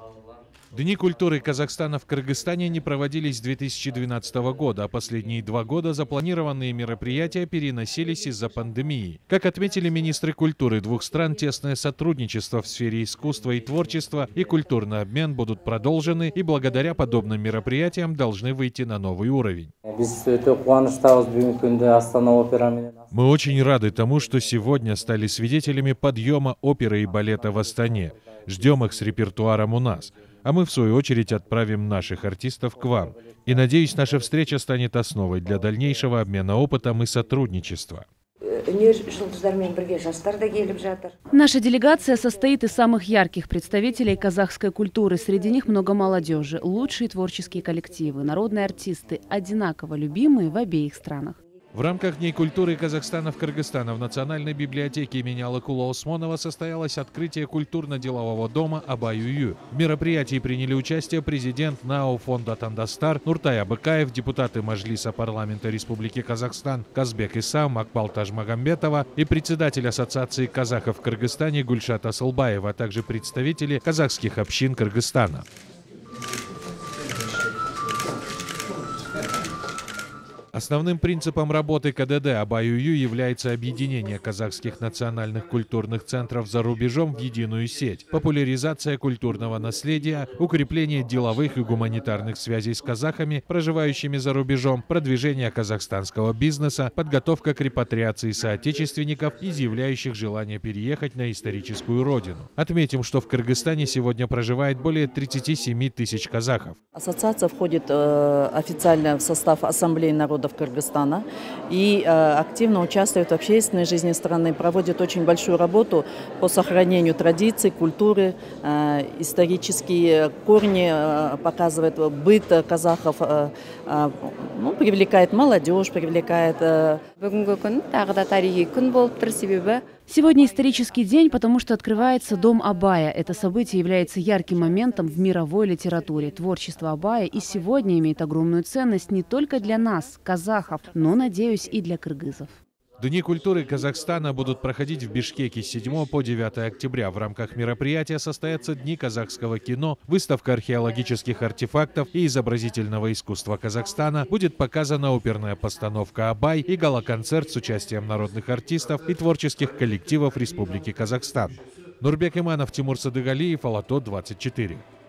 Дни культуры Казахстана в Кыргызстане не проводились с 2012 года, а последние 2 года запланированные мероприятия переносились из-за пандемии. Как отметили министры культуры двух стран, тесное сотрудничество в сфере искусства и творчества и культурный обмен будут продолжены и благодаря подобным мероприятиям должны выйти на новый уровень. Мы очень рады тому, что сегодня стали свидетелями подъема оперы и балета в Астане. Ждем их с репертуаром у нас. А мы, в свою очередь, отправим наших артистов к вам. И, надеюсь, наша встреча станет основой для дальнейшего обмена опытом и сотрудничества. Наша делегация состоит из самых ярких представителей казахской культуры. Среди них много молодежи, лучшие творческие коллективы, народные артисты, одинаково любимые в обеих странах. В рамках Дней культуры Казахстана в Кыргызстане в Национальной библиотеке имени Алыкула Осмонова состоялось открытие культурно-делового дома «Абай-Юю». В мероприятии приняли участие президент НАО фонда «Тандастар» Нуртай Абыкаев, депутаты Мажилиса парламента Республики Казахстан Казбек Иса, Макбал Тажмагамбетова и председатель Ассоциации казахов в Кыргызстане Гульшат Асылбаева, а также представители казахских общин Кыргызстана. Основным принципом работы КДД «Абай-Юю» является объединение казахских национальных культурных центров за рубежом в единую сеть, популяризация культурного наследия, укрепление деловых и гуманитарных связей с казахами, проживающими за рубежом, продвижение казахстанского бизнеса, подготовка к репатриации соотечественников, изъявляющих желание переехать на историческую родину. Отметим, что в Кыргызстане сегодня проживает более 37 тысяч казахов. Ассоциация входит официально в состав Ассамблеи народов Кыргызстана и активно участвует в общественной жизни страны, проводит очень большую работу по сохранению традиций, культуры, исторические корни, показывает быт казахов, привлекает молодежь, привлекает. Сегодня исторический день, потому что открывается Дом Абая. Это событие является ярким моментом в мировой литературе. Творчество Абая и сегодня имеет огромную ценность не только для нас, казахов, но, надеюсь, и для кыргызов. Дни культуры Казахстана будут проходить в Бишкеке с 7 по 9 октября. В рамках мероприятия состоятся Дни казахского кино, выставка археологических артефактов и изобразительного искусства Казахстана, будет показана оперная постановка «Абай» и гала-концерт с участием народных артистов и творческих коллективов Республики Казахстан. Нурбек Иманов, Тимур Садыгалиев, Алато 24.